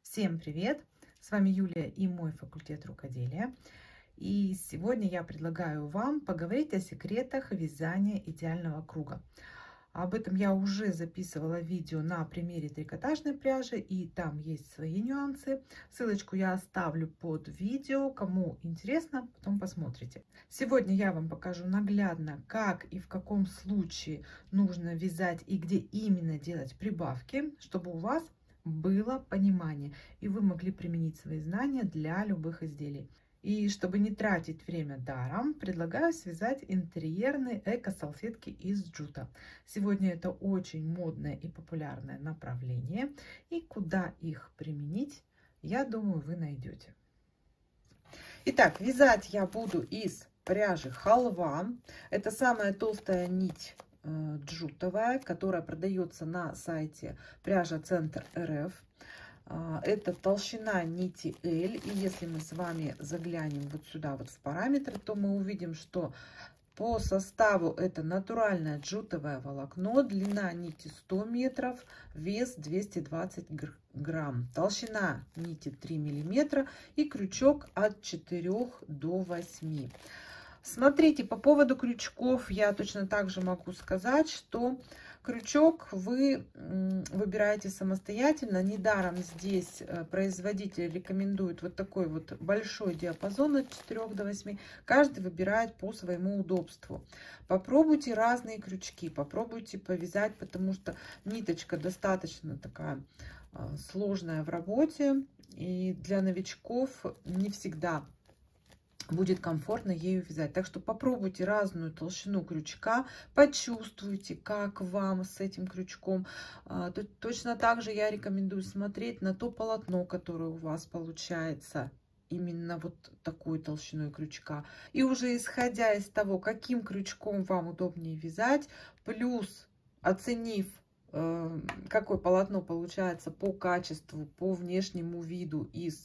Всем привет! С вами Юлия и мой факультет рукоделия. И сегодня я предлагаю вам поговорить о секретах вязания идеального круга. Об этом я уже записывала видео на примере трикотажной пряжи, и там есть свои нюансы. Ссылочку я оставлю под видео, кому интересно, потом посмотрите. Сегодня я вам покажу наглядно, как и в каком случае нужно вязать и где именно делать прибавки, чтобы у вас было понимание и вы могли применить свои знания для любых изделий. И чтобы не тратить время даром, предлагаю связать интерьерные эко-салфетки из джута. Сегодня это очень модное и популярное направление. И куда их применить, я думаю, вы найдете. Итак, вязать я буду из пряжи халва. Это самая толстая нить джутовая, которая продается на сайте Пряжа Центр РФ. Это толщина нити L, и если мы с вами заглянем вот сюда вот в параметры, то мы увидим, что по составу это натуральное джутовое волокно, длина нити 100 метров, вес 220 грамм, толщина нити 3 миллиметра и крючок от 4 до 8. Смотрите, по поводу крючков я точно так же могу сказать, что крючок вы выбираете самостоятельно. Недаром здесь производитель рекомендует вот такой вот большой диапазон от 4 до 8. Каждый выбирает по своему удобству. Попробуйте разные крючки, попробуйте повязать, потому что ниточка достаточно такая сложная в работе. И для новичков не всегда будет комфортно ею вязать. Так что попробуйте разную толщину крючка, почувствуйте, как вам с этим крючком. Точно так же я рекомендую смотреть на то полотно, которое у вас получается именно вот такой толщиной крючка. И уже исходя из того, каким крючком вам удобнее вязать, плюс оценив, какое полотно получается по качеству, по внешнему виду из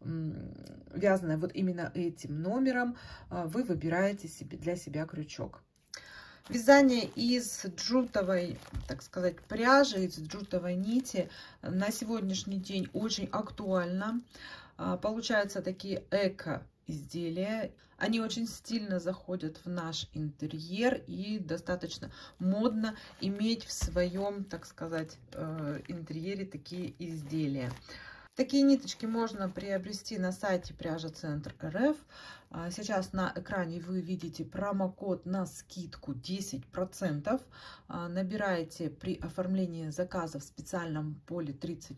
вязаное вот именно этим номером, вы выбираете себе для себя крючок. Вязание из джутовой, так сказать, пряжи, из джутовой нити на сегодняшний день очень актуально. Получаются такие эко-изделия. Они очень стильно заходят в наш интерьер, и достаточно модно иметь в своем, так сказать, интерьере такие изделия. Такие ниточки можно приобрести на сайте Пряжа Центр РФ. Сейчас на экране вы видите промокод на скидку 10%. Набираете при оформлении заказа в специальном поле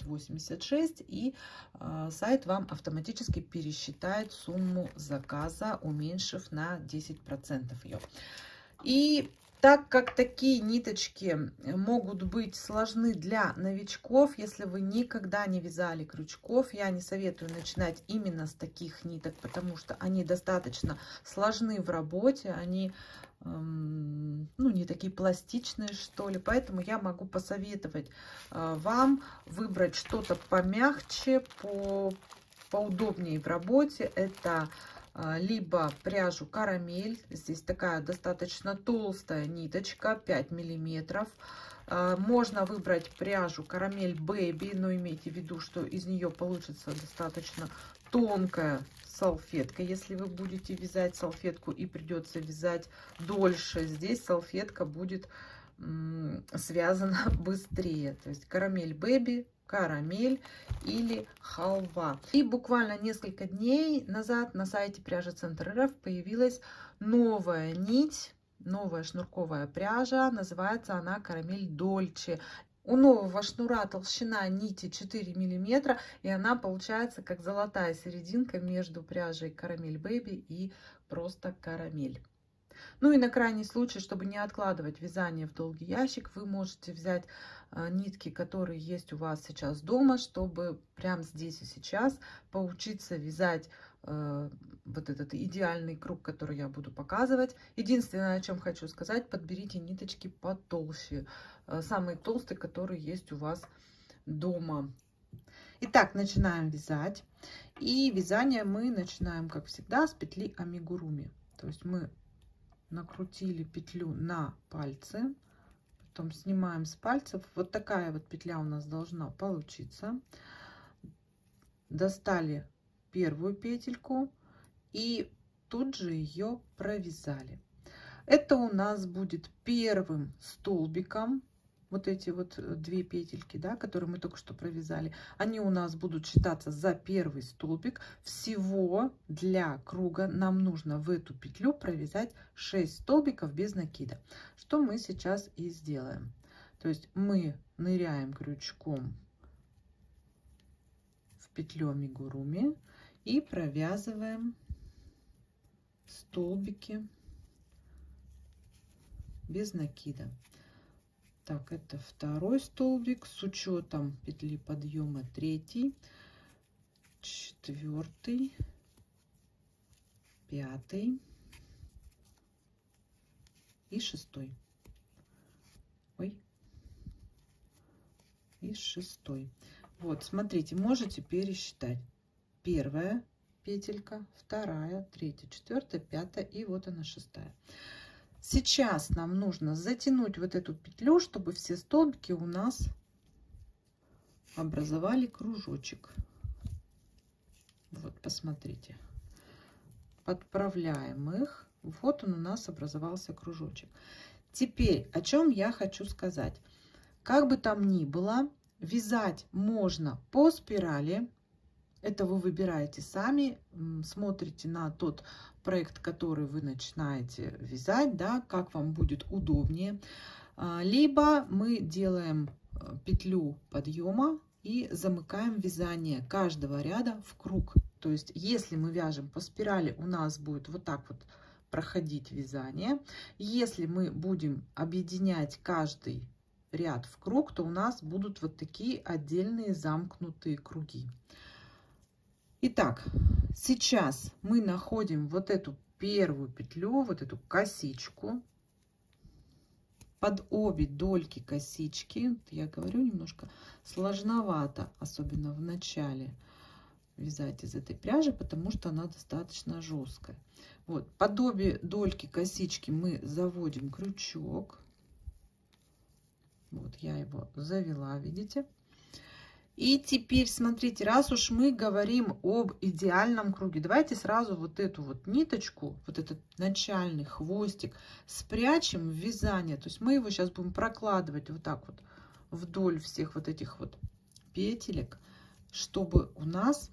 3086, и сайт вам автоматически пересчитает сумму заказа, уменьшив на 10% ее. И так как такие ниточки могут быть сложны для новичков, если вы никогда не вязали крючков, я не советую начинать именно с таких ниток, потому что они достаточно сложны в работе, они не такие пластичные, что ли. Поэтому я могу посоветовать вам выбрать что-то помягче, поудобнее в работе. Это либо пряжу карамель, здесь такая достаточно толстая ниточка, 5 миллиметров. Можно выбрать пряжу карамель бэби, но имейте в виду, что из нее получится достаточно тонкая салфетка. Если вы будете вязать салфетку и придется вязать дольше, здесь салфетка будет связана быстрее. То есть карамель бэби, карамель или халва. И буквально несколько дней назад на сайте Пряжа Центр РФ появилась новая нить, новая шнурковая пряжа. Называется она карамель Дольче. У нового шнура толщина нити 4 миллиметра, и она получается как золотая серединка между пряжей карамель бэби и просто карамель. Ну и на крайний случай, чтобы не откладывать вязание в долгий ящик, вы можете взять нитки, которые есть у вас сейчас дома, чтобы прямо здесь и сейчас поучиться вязать вот этот идеальный круг, который я буду показывать. Единственное, о чем хочу сказать, подберите ниточки потолще, самые толстые, которые есть у вас дома. Итак, начинаем вязать. И вязание мы начинаем, как всегда, с петли амигуруми. То есть мы накрутили петлю на пальцы, потом снимаем с пальцев. Вот такая вот петля у нас должна получиться. достали первую петельку и тут же ее провязали. Это у нас будет первым столбиком. Вот эти вот 2 петельки, да, которые мы только что провязали, они у нас будут считаться за первый столбик. Всего для круга нам нужно в эту петлю провязать 6 столбиков без накида, что мы сейчас и сделаем. То есть мы ныряем крючком в петлю амигуруми и провязываем столбики без накида. Так, это второй столбик с учетом петли подъема, 3, 4, 5 и 6. Ой, и 6. Вот, смотрите, можете пересчитать. Первая петелька, вторая, третья, четвертая, пятая и вот она 6. Сейчас нам нужно затянуть вот эту петлю, чтобы все столбики у нас образовали кружочек. Вот, посмотрите. Подправляем их. Вот он у нас образовался кружочек. Теперь, о чем я хочу сказать. Как бы там ни было, вязать можно по спирали. Это вы выбираете сами, смотрите на тот проект, который вы начинаете вязать, да, как вам будет удобнее. Либо мы делаем петлю подъема и замыкаем вязание каждого ряда в круг. То есть, если мы вяжем по спирали, у нас будет вот так вот проходить вязание. Если мы будем объединять каждый ряд в круг, то у нас будут вот такие отдельные замкнутые круги. Итак, сейчас мы находим вот эту первую петлю, вот эту косичку. Под обе дольки косички, я говорю, немножко сложновато, особенно в начале, вязать из этой пряжи, потому что она достаточно жесткая. Вот, под обе дольки косички мы заводим крючок. Вот я его завела, видите? И теперь смотрите, раз уж мы говорим об идеальном круге, давайте сразу вот эту вот ниточку, вот этот начальный хвостик спрячем в вязание. То есть мы его сейчас будем прокладывать вот так вот вдоль всех вот этих вот петелек, чтобы у нас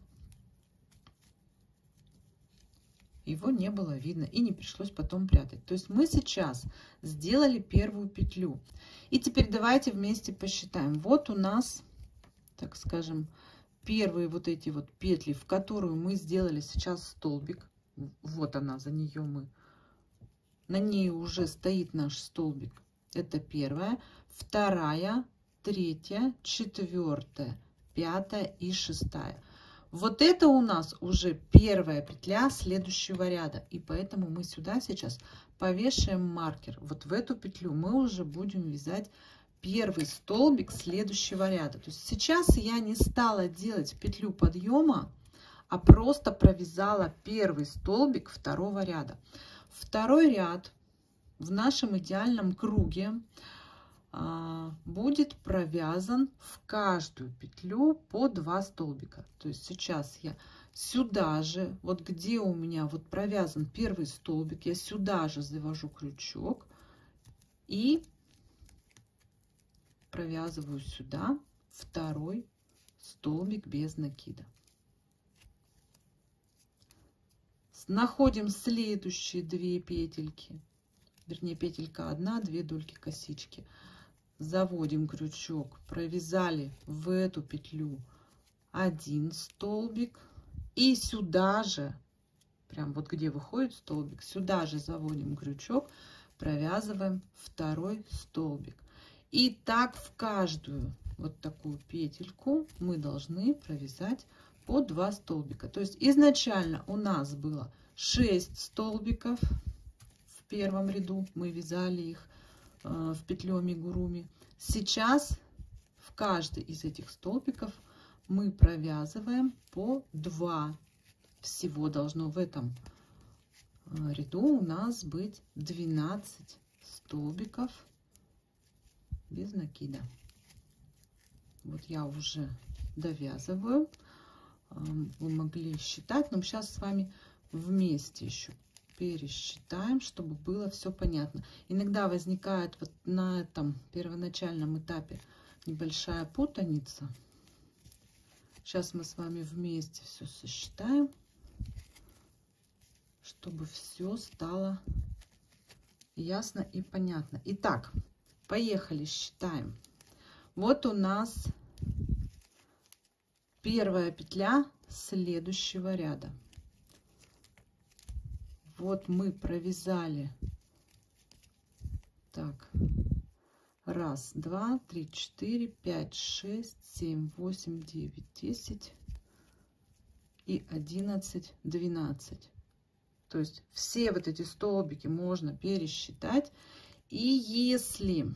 его не было видно и не пришлось потом прятать. То есть мы сейчас сделали первую петлю. И теперь давайте вместе посчитаем. Вот у нас, так скажем, первые вот эти вот петли, в которую мы сделали сейчас столбик. Вот она, за нее мы, на ней уже стоит наш столбик. Это первая, вторая, третья, четвертая, пятая и 6. Вот это у нас уже первая петля следующего ряда. И поэтому мы сюда сейчас повешаем маркер. Вот в эту петлю мы уже будем вязать первый столбик следующего ряда. То есть сейчас я не стала делать петлю подъема, а просто провязала первый столбик второго ряда. Второй ряд в нашем идеальном круге будет провязан в каждую петлю по 2 столбика. То есть сейчас я сюда же, вот где у меня вот провязан первый столбик, я сюда же завожу крючок и провязываю сюда второй столбик без накида. Находим следующие 2 петельки, вернее петелька 1, 2 дольки косички, заводим крючок, провязали в эту петлю 1 столбик и сюда же, прям вот где выходит столбик, сюда же заводим крючок, провязываем второй столбик. И так в каждую вот такую петельку мы должны провязать по 2 столбика. То есть изначально у нас было 6 столбиков в первом ряду, мы вязали их в петлю амигуруми. Сейчас в каждый из этих столбиков мы провязываем по 2. Всего должно в этом ряду у нас быть 12 столбиков без накида. Вот я уже довязываю. вы могли считать, но сейчас с вами вместе еще пересчитаем, чтобы было все понятно. Иногда возникает вот на этом первоначальном этапе небольшая путаница. Сейчас мы с вами вместе все сосчитаем, чтобы все стало ясно и понятно. Итак, поехали, считаем. Вот у нас первая петля следующего ряда. Вот мы провязали, так, 1, 2, 3, 4, 5, 6, 7, 8, 9, 10 и 11, 12. То есть все вот эти столбики можно пересчитать. И если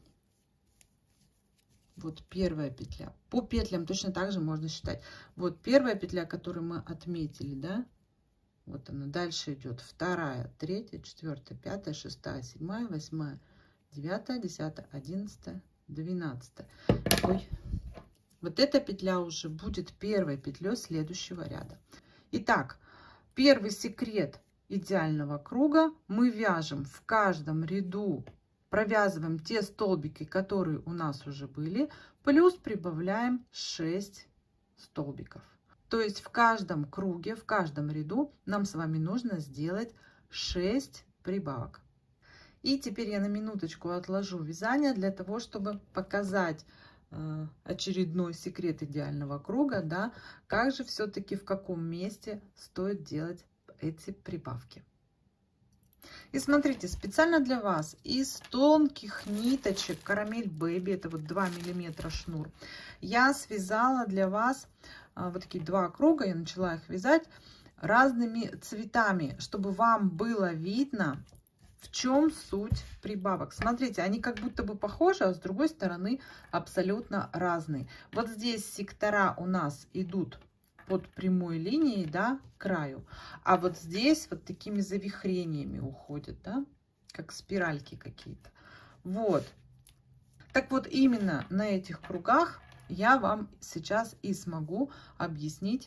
вот первая петля, по петлям точно так же можно считать. Вот первая петля, которую мы отметили, да, вот она, дальше идет 2, 3, 4, 5, 6, 7, 8, 9, 10, 11, 12. Ой. Вот эта петля уже будет первой петлей следующего ряда. Итак, первый секрет идеального круга: мы вяжем в каждом ряду, провязываем те столбики, которые у нас уже были, плюс прибавляем 6 столбиков. То есть в каждом круге, в каждом ряду нам с вами нужно сделать 6 прибавок. И теперь я на минуточку отложу вязание для того, чтобы показать очередной секрет идеального круга, да, как же все-таки, в каком месте стоит делать эти прибавки. И смотрите, специально для вас из тонких ниточек Карамель Бэби, это вот 2 миллиметра шнур, я связала для вас вот такие 2 круга. Я начала их вязать разными цветами, чтобы вам было видно, в чем суть прибавок. Смотрите, они как будто бы похожи, а с другой стороны абсолютно разные. Вот здесь сектора у нас идут под прямой линией, да, к краю, а вот здесь вот такими завихрениями уходят, да, как спиральки какие-то. Вот. Так вот, именно на этих кругах я вам сейчас и смогу объяснить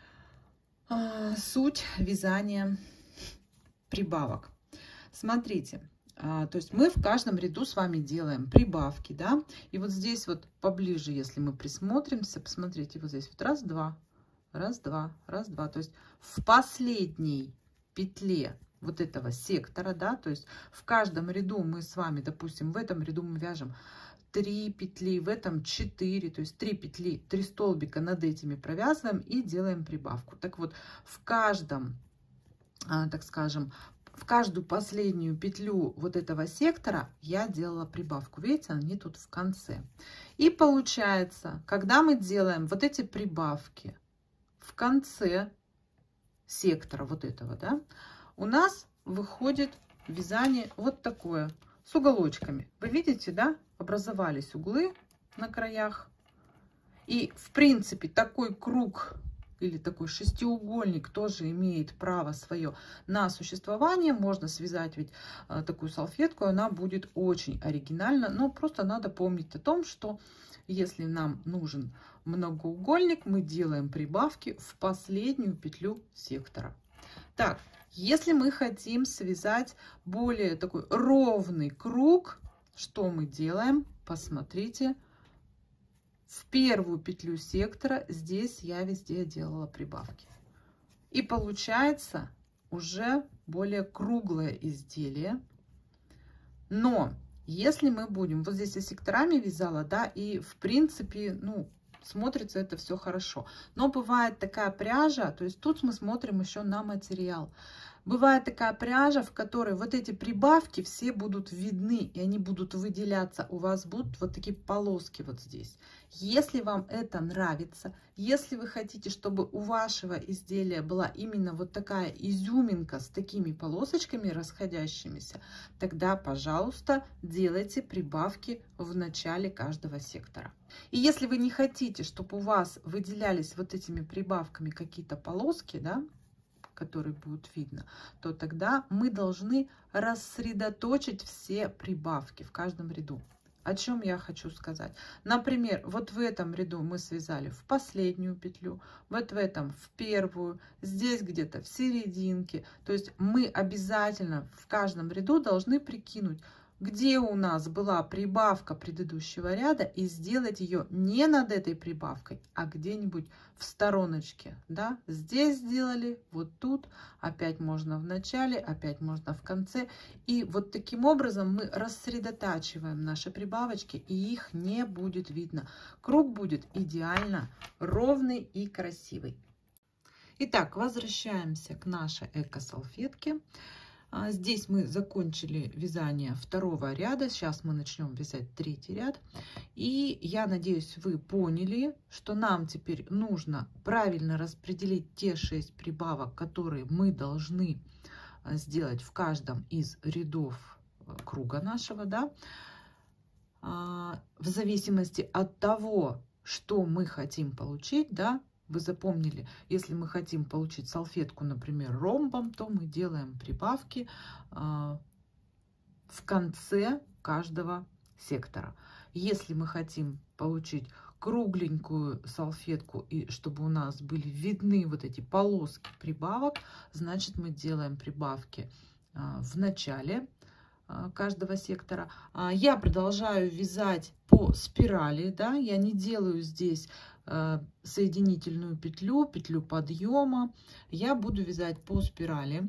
суть вязания прибавок. Смотрите, то есть мы в каждом ряду с вами делаем прибавки, да, и вот здесь вот поближе, если мы присмотримся, посмотрите, вот здесь вот раз, два, раз, два, раз, два, то есть в последней петле вот этого сектора, да, то есть в каждом ряду мы с вами, допустим, в этом ряду мы вяжем 3 петли, в этом 4, то есть 3 петли, 3 столбика над этими провязываем и делаем прибавку. Так вот, в каждом, так скажем, в каждую последнюю петлю вот этого сектора я делала прибавку. Видите, они тут в конце. И получается, когда мы делаем вот эти прибавки в конце сектора вот этого, да, у нас выходит вязание вот такое, с уголочками. Вы видите, да, образовались углы на краях. И в принципе такой круг или такой шестиугольник тоже имеет право свое на существование. Можно связать ведь такую салфетку, она будет очень оригинальна. Но просто надо помнить о том, что если нам нужен многоугольник, мы делаем прибавки в последнюю петлю сектора. Так, если мы хотим связать более такой ровный круг, что мы делаем? Посмотрите. В первую петлю сектора здесь я везде делала прибавки. И получается уже более круглое изделие. Но если мы будем, вот здесь я секторами вязала, да, и в принципе, ну, смотрится это все хорошо. Но бывает такая пряжа, то есть тут мы смотрим еще на материал. Бывает такая пряжа, в которой вот эти прибавки все будут видны, и они будут выделяться. У вас будут вот такие полоски вот здесь. Если вам это нравится, если вы хотите, чтобы у вашего изделия была именно вот такая изюминка с такими полосочками расходящимися, тогда, пожалуйста, делайте прибавки в начале каждого сектора. И если вы не хотите, чтобы у вас выделялись вот этими прибавками какие-то полоски, да, которые будут видно, то тогда мы должны рассредоточить все прибавки в каждом ряду. О чем я хочу сказать? Например, вот в этом ряду мы связали в последнюю петлю, вот в этом в первую, здесь где-то в серединке. То есть мы обязательно в каждом ряду должны прикинуть, где у нас была прибавка предыдущего ряда, и сделать ее не над этой прибавкой, а где-нибудь в стороночке. Да? Здесь сделали, вот тут, опять можно в начале, опять можно в конце. И вот таким образом мы рассредотачиваем наши прибавочки, и их не будет видно. Круг будет идеально ровный и красивый. Итак, возвращаемся к нашей эко-салфетке. Здесь мы закончили вязание второго ряда. Сейчас мы начнем вязать третий ряд. И я надеюсь, вы поняли, что нам теперь нужно правильно распределить те 6 прибавок, которые мы должны сделать в каждом из рядов круга нашего, да, в зависимости от того, что мы хотим получить, да. Вы запомнили, если мы хотим получить салфетку, например, ромбом, то мы делаем прибавки в конце каждого сектора. Если мы хотим получить кругленькую салфетку, и чтобы у нас были видны вот эти полоски прибавок, значит, мы делаем прибавки в начале каждого сектора. Я продолжаю вязать по спирали, да, я не делаю здесь соединительную петлю, петлю подъема. Я буду вязать по спирали.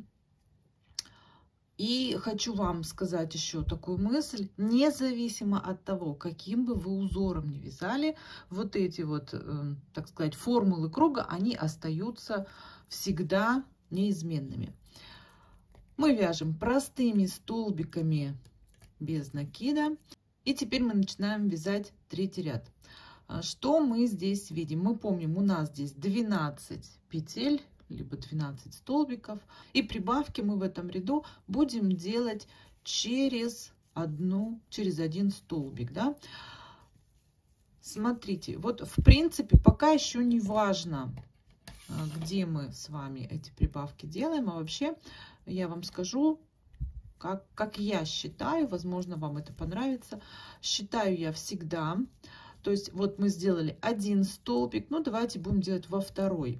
И хочу вам сказать еще такую мысль: независимо от того, каким бы вы узором ни вязали, вот эти вот, так сказать, формулы круга, они остаются всегда неизменными. Мы вяжем простыми столбиками без накида. И теперь мы начинаем вязать третий ряд. Что мы здесь видим? Мы помним, у нас здесь 12 петель, либо 12 столбиков. И прибавки мы в этом ряду будем делать через один столбик. Да? Смотрите, вот в принципе пока еще не важно, где мы с вами эти прибавки делаем. А вообще я вам скажу, как я считаю, возможно, вам это понравится. Считаю я всегда. То есть вот мы сделали один столбик, ну давайте будем делать во вторую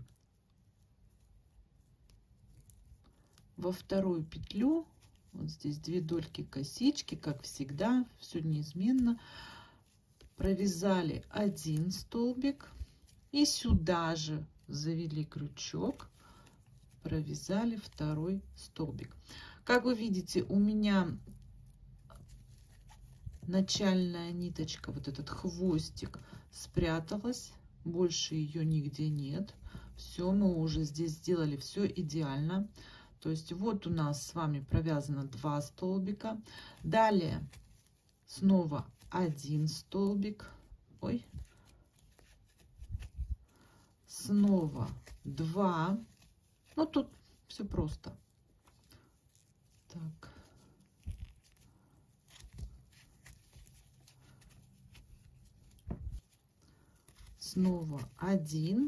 петлю. Вот здесь 2 дольки косички, как всегда, все неизменно. Провязали один столбик и сюда же завели крючок, провязали второй столбик. Как вы видите, у меня начальная ниточка, вот этот хвостик, спряталась, больше ее нигде нет. Все, мы уже здесь сделали все идеально. То есть вот у нас с вами провязано 2 столбика. Далее снова один столбик, снова 2. Ну тут все просто. Так. Снова 1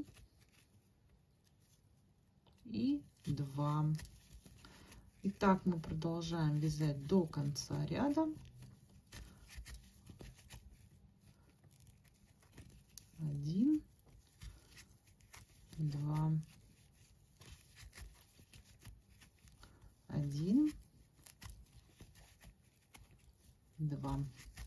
и 2. И так мы продолжаем вязать до конца ряда. 1, 2, 1, 2.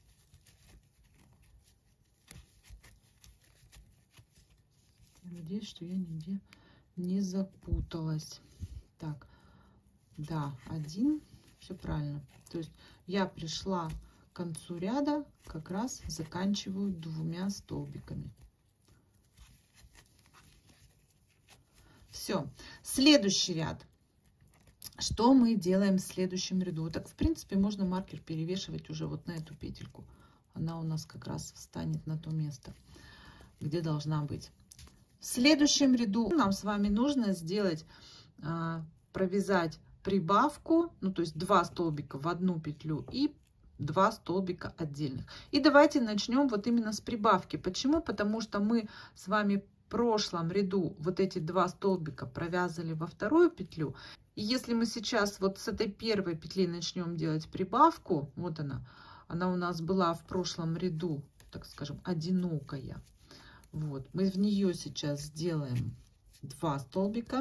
Надеюсь, что я нигде не запуталась. Так, да, 1, все правильно. То есть я пришла к концу ряда, как раз заканчиваю 2 столбиками. Все, следующий ряд. Что мы делаем в следующем ряду? Так, в принципе, можно маркер перевешивать уже вот на эту петельку. Она у нас как раз встанет на то место, где должна быть. В следующем ряду нам с вами нужно сделать, провязать прибавку, ну то есть 2 столбика в одну петлю и 2 столбика отдельных. И давайте начнем вот именно с прибавки. Почему? Потому что мы с вами в прошлом ряду вот эти 2 столбика провязали во вторую петлю. И если мы сейчас вот с этой первой петли начнем делать прибавку, вот она, Она у нас была в прошлом ряду, так скажем, одинокая. Вот, мы в нее сейчас сделаем 2 столбика.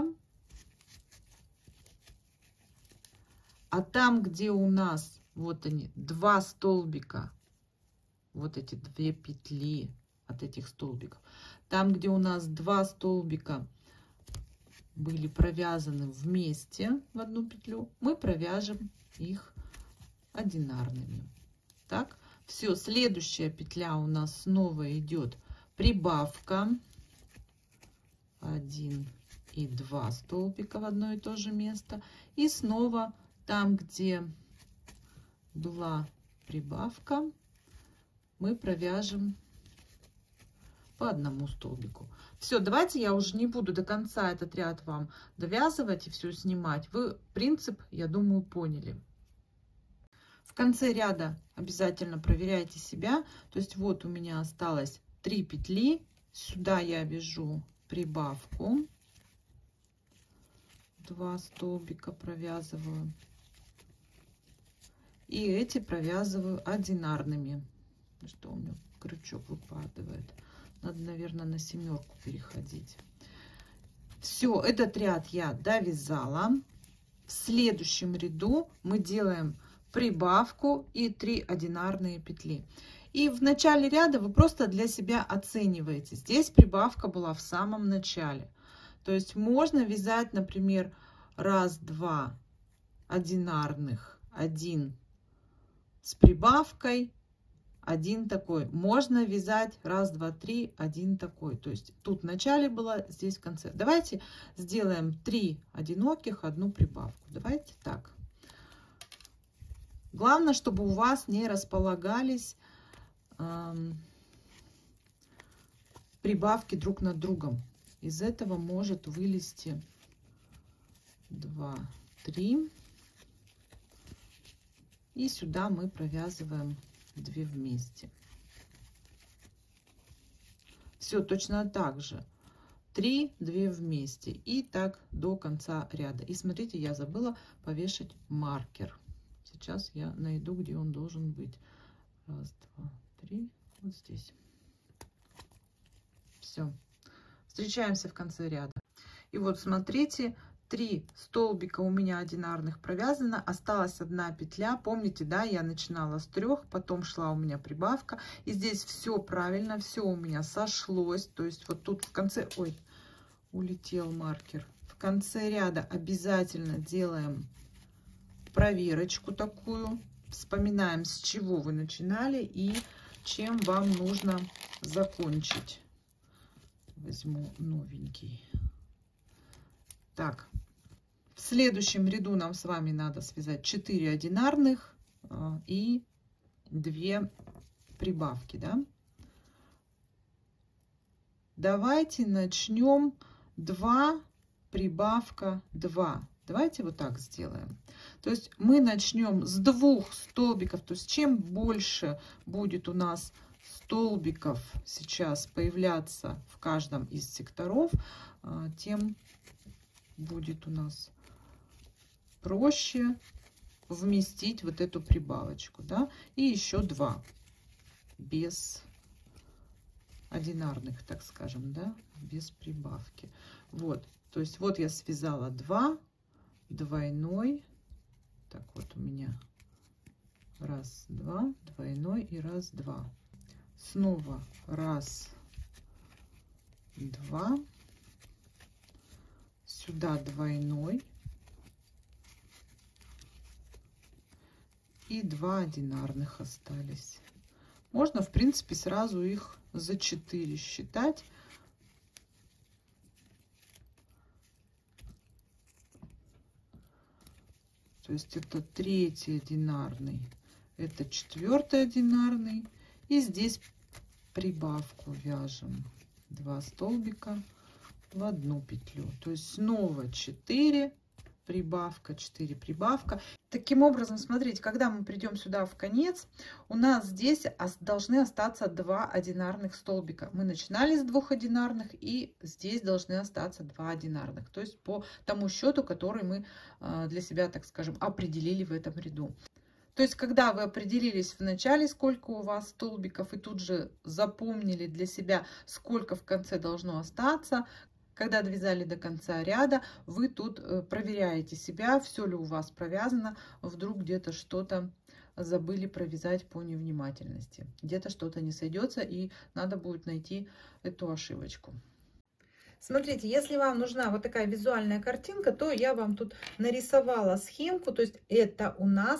А там, где у нас, вот они, 2 столбика, вот эти 2 петли от этих столбиков, там, где у нас 2 столбика были провязаны вместе в одну петлю, мы провяжем их одинарными. Так, все, следующая петля у нас снова идет прибавка, 1 и 2 столбика в одно и то же место, и снова там, где была прибавка, мы провяжем по одному столбику. Все, давайте я уже не буду до конца этот ряд вам довязывать и все снимать. Вы принцип, я думаю, поняли. В конце ряда обязательно проверяйте себя. То есть вот у меня осталось 3 петли. Сюда я вяжу прибавку. 2 столбика провязываю. И эти провязываю одинарными. Что у меня крючок выпадает. Надо, наверное, на 7 переходить. Все, этот ряд я довязала. В следующем ряду мы делаем прибавку и 3 одинарные петли. И в начале ряда вы просто для себя оцениваете. Здесь прибавка была в самом начале. То есть можно вязать, например, 1-2 одинарных, 1 с прибавкой, 1 такой. Можно вязать 1, 2, 3, 1 такой. То есть тут в начале было, здесь в конце. Давайте сделаем 3 одиноких, 1 прибавку. Давайте так. Главное, чтобы у вас не располагались прибавки друг над другом. Из этого может вылезти 2, 3. И сюда мы провязываем 2 вместе. Все точно так же. 3, 2 вместе. И так до конца ряда. И смотрите, я забыла повешать маркер. Сейчас я найду, где он должен быть. 1, 2, 3. Вот здесь. Все. Встречаемся в конце ряда. И вот смотрите, 3 столбика у меня одинарных провязано, осталась 1 петля. Помните, да, я начинала с 3, потом шла у меня прибавка, и здесь все правильно, все у меня сошлось. То есть вот тут в конце, ой, улетел маркер. В конце ряда обязательно делаем проверочку такую, вспоминаем, с чего вы начинали и чем вам нужно закончить. Возьму новенький. Так, в следующем ряду нам с вами надо связать 4 одинарных и 2 прибавки, да? Давайте начнем 2 прибавка 2. Давайте вот так сделаем. То есть мы начнем с 2 столбиков. То есть чем больше будет у нас столбиков сейчас появляться в каждом из секторов, тем будет у нас проще вместить вот эту прибавочку, да, и еще 2 без одинарных, так скажем, да, без прибавки. Вот, то есть вот я связала 2 двойной, так вот у меня 1, 2 двойной и 1, 2, снова 1, 2, сюда двойной и 2 одинарных остались. Можно, в принципе, сразу их за 4 считать. То есть это 3 одинарный, это 4 одинарный, и здесь прибавку вяжем 2 столбика в 1 петлю. То есть снова 4 прибавка, 4 прибавка. Таким образом, смотрите, когда мы придем сюда в конец, у нас здесь должны остаться 2 одинарных столбика. Мы начинали с 2 одинарных, и здесь должны остаться 2 одинарных. То есть по тому счету, который мы для себя, так скажем, определили в этом ряду. То есть, когда вы определились в начале, сколько у вас столбиков, и тут же запомнили для себя, сколько в конце должно остаться, когда довязали до конца ряда, вы тут проверяете себя, все ли у вас провязано, вдруг где-то что-то забыли провязать по невнимательности, где-то что-то не сойдется, и надо будет найти эту ошибочку. Смотрите, если вам нужна вот такая визуальная картинка, то я вам тут нарисовала схемку. То есть это у нас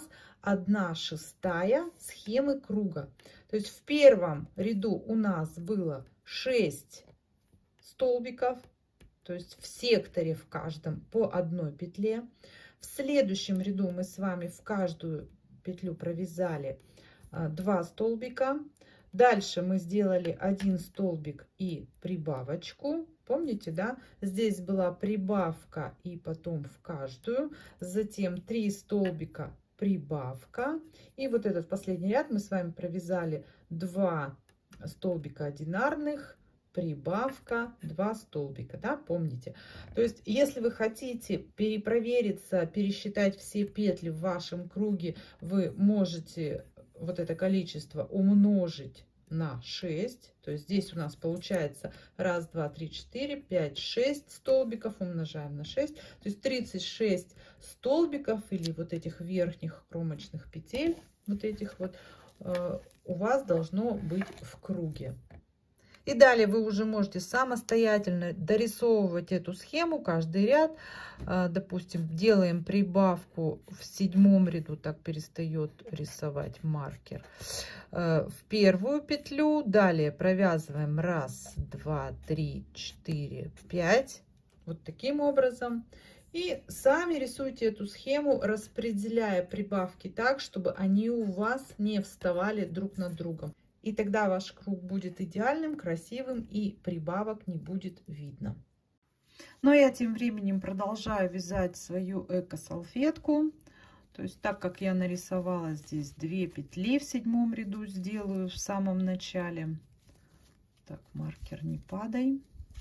1/6 схемы круга. То есть в первом ряду у нас было 6 столбиков. То есть в секторе в каждом по 1 петле. В следующем ряду мы с вами в каждую петлю провязали 2 столбика. Дальше мы сделали 1 столбик и прибавочку. Помните, да? Здесь была прибавка и потом в каждую. Затем 3 столбика, прибавка. И вот этот последний ряд мы с вами провязали 2 столбика одинарных, прибавка, 2 столбика, да, помните? То есть, если вы хотите перепровериться, пересчитать все петли в вашем круге, вы можете вот это количество умножить на 6. То есть здесь у нас получается 1, 2, 3, 4, 5, 6 столбиков умножаем на 6. То есть 36 столбиков или вот этих верхних кромочных петель, вот этих вот, у вас должно быть в круге. И далее вы уже можете самостоятельно дорисовывать эту схему, каждый ряд. Допустим, делаем прибавку в 7 ряду, так перестает рисовать маркер, в первую петлю. Далее провязываем 1, 2, 3, 4, 5. Вот таким образом. И сами рисуйте эту схему, распределяя прибавки так, чтобы они у вас не вставали друг над другом. И тогда ваш круг будет идеальным, красивым, и прибавок не будет видно. Но я тем временем продолжаю вязать свою эко-салфетку. То есть, так как я нарисовала здесь 2 петли в 7 ряду, сделаю в самом начале. Так, маркер, не падай.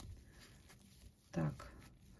Так.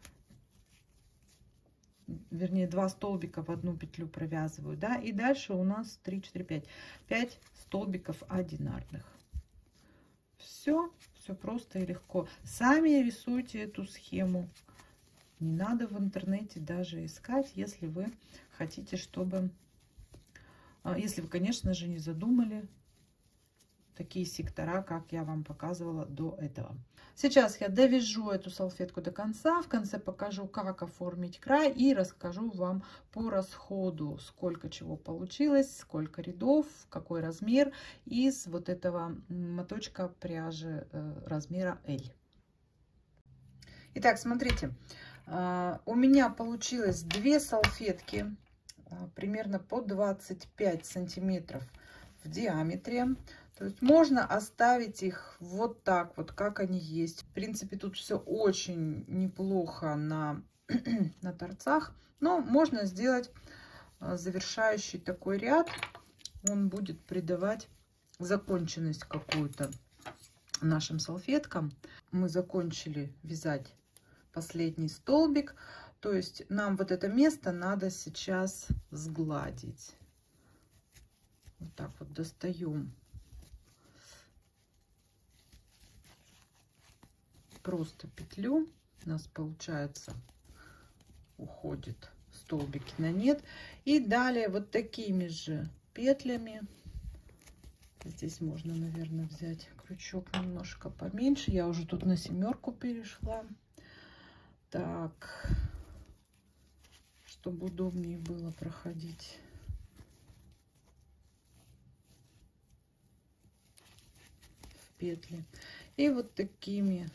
Вернее, 2 столбика в 1 петлю провязываю, да, и дальше у нас 3, 4, 5 столбиков одинарных. Все просто и легко. Сами рисуйте эту схему. Не надо в интернете даже искать, если вы хотите, чтобы, если вы, конечно же, не задумали такие сектора, как я вам показывала до этого. Сейчас я довяжу эту салфетку до конца. В конце покажу, как оформить край, и расскажу вам по расходу, сколько чего получилось, сколько рядов, какой размер из вот этого моточка пряжи размера L. Итак, смотрите, у меня получилось 2 салфетки примерно по 25 сантиметров в диаметре. То есть можно оставить их вот так вот, как они есть. В принципе, тут все очень неплохо на торцах. Но можно сделать завершающий такой ряд. Он будет придавать законченность какую-то нашим салфеткам. Мы закончили вязать последний столбик. То есть нам вот это место надо сейчас сгладить. Вот так вот достаем просто петлю. У нас получается уходит столбики на нет. И далее вот такими же петлями. Здесь можно, наверное, взять крючок немножко поменьше. Я уже тут на 7 перешла. Так, чтобы удобнее было проходить. В петли. И вот такими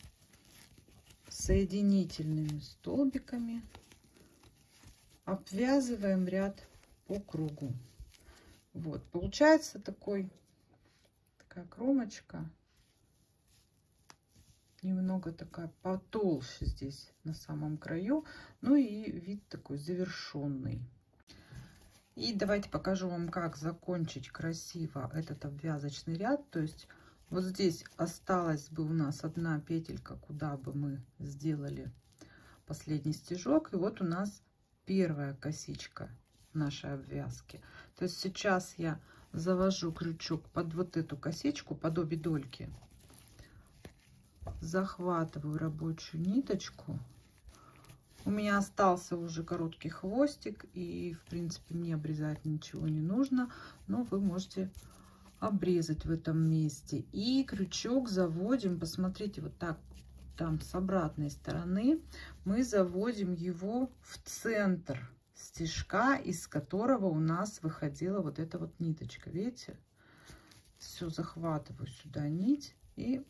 соединительными столбиками обвязываем ряд по кругу. Вот, получается такая кромочка, немного такая потолще здесь на самом краю, ну и вид такой завершенный. И давайте покажу вам, как закончить красиво этот обвязочный ряд. То есть вот здесь осталась бы у нас 1 петелька, куда бы мы сделали последний стежок. И вот у нас первая косичка нашей обвязки. То есть сейчас я завожу крючок под вот эту косичку, под обе дольки, захватываю рабочую ниточку. У меня остался уже короткий хвостик, и в принципе мне обрезать ничего не нужно, но вы можете обрезать в этом месте. И крючок заводим, посмотрите, вот так, там с обратной стороны мы заводим его в центр стежка, из которого у нас выходила вот эта вот ниточка. Видите? Все, захватываю сюда нить и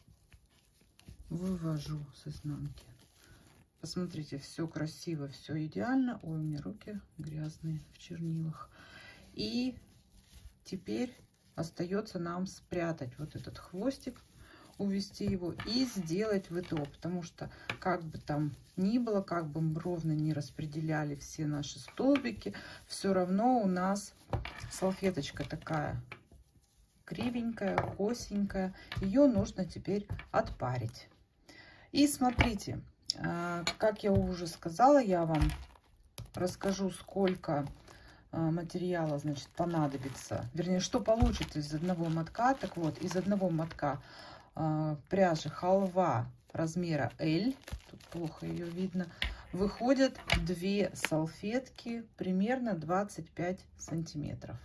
вывожу с изнанки. Посмотрите, все красиво, все идеально. Ой, у меня руки грязные в чернилах. И теперь остается нам спрятать вот этот хвостик, увести его и сделать ВТО, потому что как бы там ни было, как бы мы ровно не распределяли все наши столбики, все равно у нас салфеточка такая кривенькая, косенькая, ее нужно теперь отпарить. И смотрите, как я уже сказала, я вам расскажу, сколько материала, значит, понадобится, вернее, что получится из одного мотка. Так вот, из одного мотка пряжи халва размера L, тут плохо ее видно, выходят 2 салфетки примерно 25 сантиметров.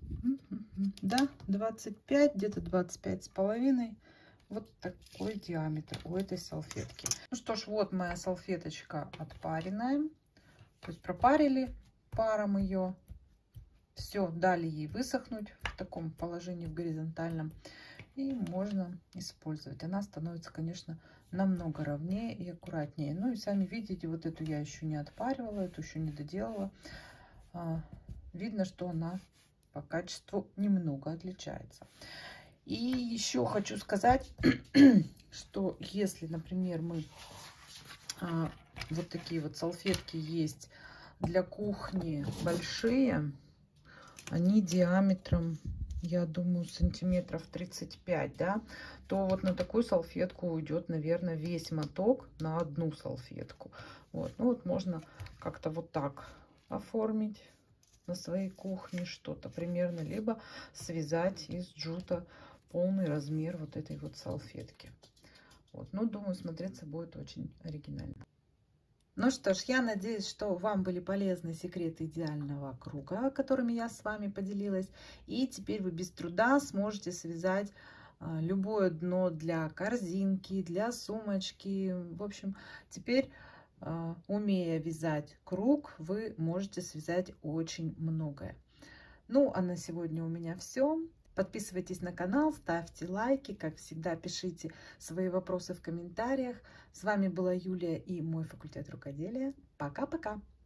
Да, 25, где-то 25,5. Вот такой диаметр у этой салфетки. Ну что ж, вот моя салфеточка отпаренная. То есть пропарили паром ее. Все, дали ей высохнуть в таком положении, в горизонтальном. И можно использовать. Она становится, конечно, намного ровнее и аккуратнее. Ну и сами видите, вот эту я еще не отпаривала, эту еще не доделала. Видно, что она по качеству немного отличается. И еще хочу сказать, что если, например, мы вот такие вот салфетки есть для кухни большие, они диаметром, я думаю, сантиметров 35, да, то вот на такую салфетку уйдет, наверное, весь моток на одну салфетку. Вот, ну вот можно как-то вот так оформить на своей кухне что-то примерно, либо связать из джута полный размер вот этой вот салфетки. Вот, ну, думаю, смотреться будет очень оригинально. Ну что ж, я надеюсь, что вам были полезны секреты идеального круга, которыми я с вами поделилась. И теперь вы без труда сможете связать любое дно для корзинки, для сумочки. В общем, теперь, умея вязать круг, вы можете связать очень многое. Ну, а на сегодня у меня все. Подписывайтесь на канал, ставьте лайки, как всегда, пишите свои вопросы в комментариях. С вами была Юлия и мой факультет рукоделия. Пока-пока!